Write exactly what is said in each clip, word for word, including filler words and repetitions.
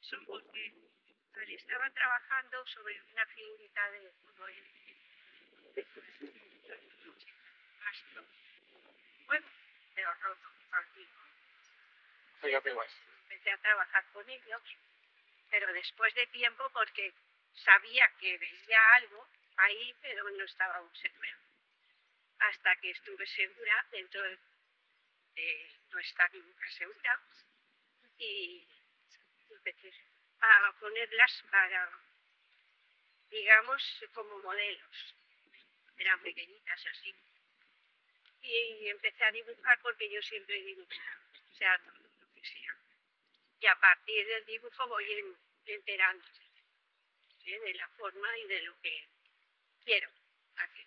curioso porque él estaba trabajando sobre una figurita de fútbol. Bueno, pero roto, así. Empecé a trabajar con ellos, pero después de tiempo porque sabía que veía algo ahí, pero no estaba aún segura. Hasta que estuve segura dentro de, de no estar nunca segura y empecé a ponerlas para, digamos, como modelos. Eran pequeñitas así. Y empecé a dibujar porque yo siempre dibujo, o sea, todo lo que sea. Y a partir del dibujo voy enterando ¿sí? de la forma y de lo que quiero hacer.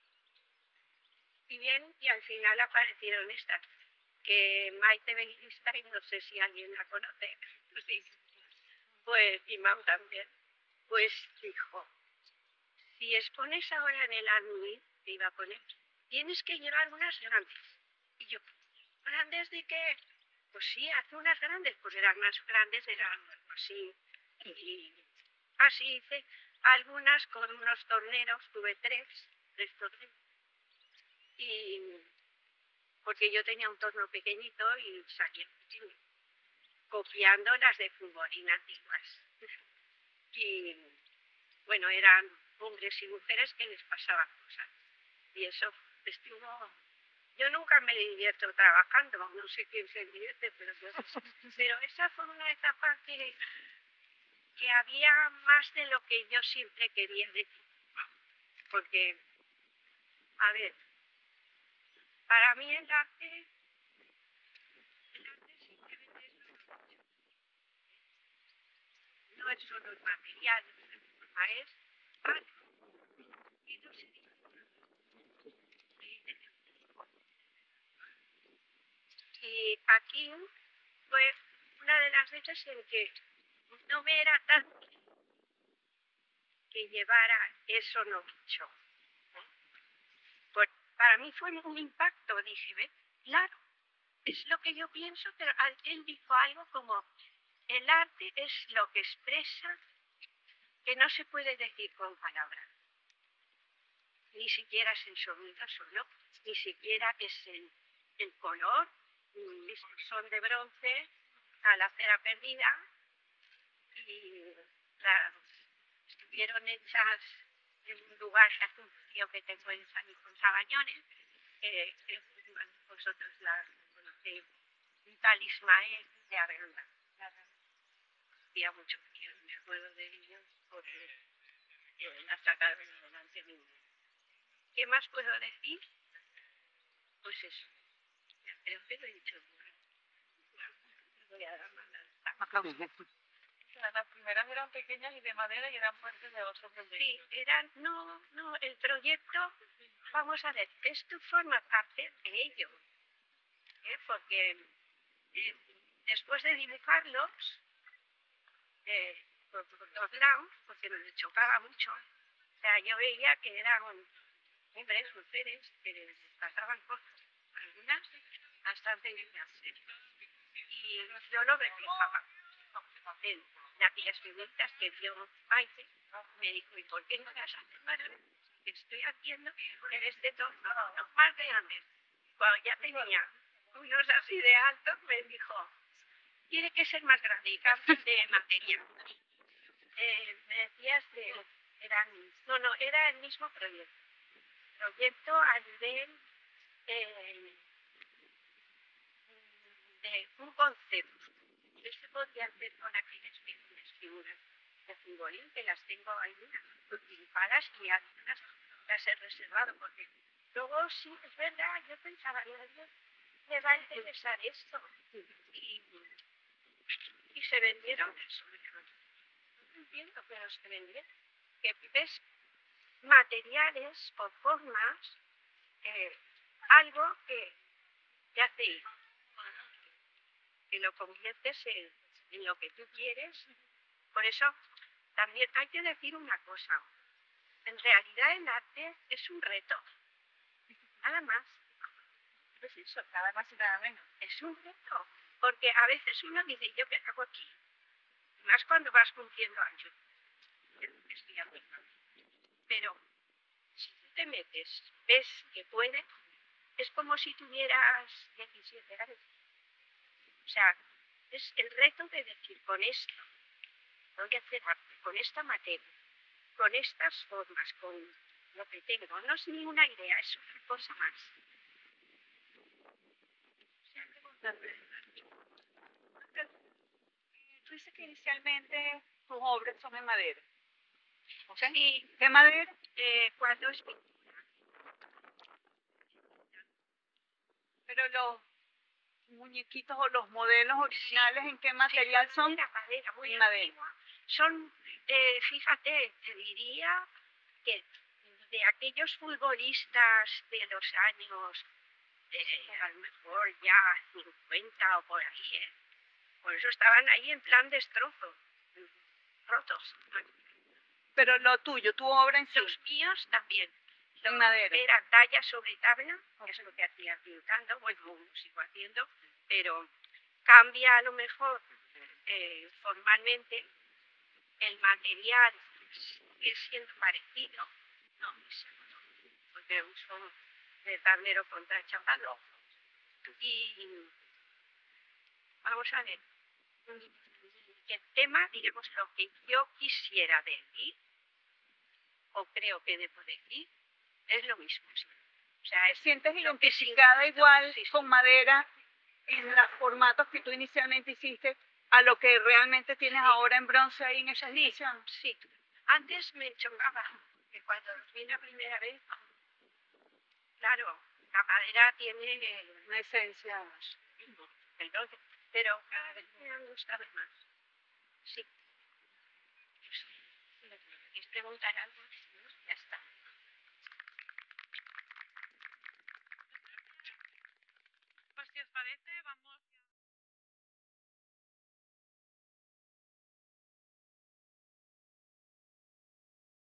Y bien, y al final aparecieron estas, que Maite Begiristain, no sé si alguien la conoce, sí. Pues, y Mau también, pues dijo, si expones ahora en el Arnuit, que iba a poner, tienes que llevar unas grandes. Y yo, ¿grandes de qué? Pues sí, hace unas grandes, pues eran más grandes, eran así. Y así hice algunas con unos torneros, tuve tres, tres torneros. Y porque yo tenía un torno pequeñito y salía copiando las de fútbolín antiguas. Y bueno, eran hombres y mujeres que les pasaban cosas. Y eso estuvo... Yo nunca me divierto trabajando, no sé quién se divierte, pero yo... Pero esa fue una etapa que, que había más de lo que yo siempre quería decir. Porque, a ver, para mí el arte... El arte simplemente es lo que no es solo el material, es algo. Y no se dice. Y aquí fue una de las veces en que no me era tan que llevara eso no dicho. Pues para mí fue un impacto, dije, ¿ves? Claro, es lo que yo pienso, pero él dijo algo como, el arte es lo que expresa que no se puede decir con palabras. Ni siquiera es en sonido solo, ni siquiera es en el color, son de bronce, a la cera perdida, y la, estuvieron hechas en un lugar que hace un frío que tengo en San con Sabañones, eh, que vosotros la conocéis, un tal Ismael de Arganda. Hacía mucho frío, me acuerdo de ellos, porque eh, la sacaron delante de mí. ¿Qué más puedo decir? Pues eso. Creo que lo he dicho. Voy a dar más aplausos. Las primeras eran pequeñas y de madera y eran fuertes de oso. Sí, eran, no, no, el proyecto, vamos a ver, esto forma parte de ello. ¿eh? Porque eh, después de dibujarlos, eh, por, por todos lados, porque me chocaba mucho, o sea, yo veía que eran hombres, mujeres, que les pasaban cosas, algunas bastante lindas. Y yo lo reflejaba en aquellas figuritas que vio Maite, me dijo, ¿y por qué no las haces maravillosas? Que estoy haciendo en este torno, no más grandes. Cuando ya tenía unos así de altos, me dijo, tiene que ser más grande y cambio de material. Eh, me decías de, eran, no, no, era el mismo proyecto. Proyecto a nivel eh, de un concepto. Yo se podía hacer con aquellas figuras de fútbolín que las tengo ahí dibujadas y algunas las he reservado porque luego sí, es verdad, yo pensaba, me va a interesar esto. Y, y se vendieron eso. No entiendo, pero se vendieron. Que ves materiales o formas, eh, algo que te hace ir. Que lo conviertes en, en lo que tú quieres. Por eso también hay que decir una cosa. En realidad el arte es un reto. Nada más. Pues eso, nada más y nada menos. Es un reto. Porque a veces uno dice, ¿yo qué hago aquí? más cuando vas cumpliendo años. Estoy hablando. Pero si tú te metes, ves que puede, es como si tuvieras diecisiete años. O sea, es el reto de decir, con esto voy a hacer arte, con esta materia, con estas formas, con lo que tengo. No es ni una idea, es otra cosa más. O sea, qué importante. Tú dices que inicialmente tus obras son en madera. O sea, sí, ¿Qué madera? eh, cuando es pintura. Pero los muñequitos o los modelos originales, ¿en qué material Sí, son? madera, madera, muy En madera. antigua. Son, eh, fíjate, te diría que de aquellos futbolistas de los años, eh, a lo mejor ya cincuenta o por ahí, ¿eh? Por eso estaban ahí en plan destrozo, rotos. Pero lo tuyo, tu obra en sí. Los míos también. En madera. Era talla sobre tabla, que es lo que hacía pintando, bueno, lo sigo haciendo, pero cambia a lo mejor eh, formalmente el material, sigue siendo parecido, no, porque uso de tablero contra chapado. Y vamos a ver, el tema, digamos, lo que yo quisiera decir, o creo que debo decir, es lo mismo. Sí. O sea, ¿Te es sientes lo que identificada siento, igual sí, sí. con madera en los formatos que tú inicialmente hiciste a lo que realmente tienes Sí. ahora en bronce ahí en esa Sí, edición? sí. Antes me chocaba que cuando los vi la primera vez, claro, la madera tiene Una esencia. entonces, pero cada vez me han gustado más. Sí. ¿Quieres preguntar algo?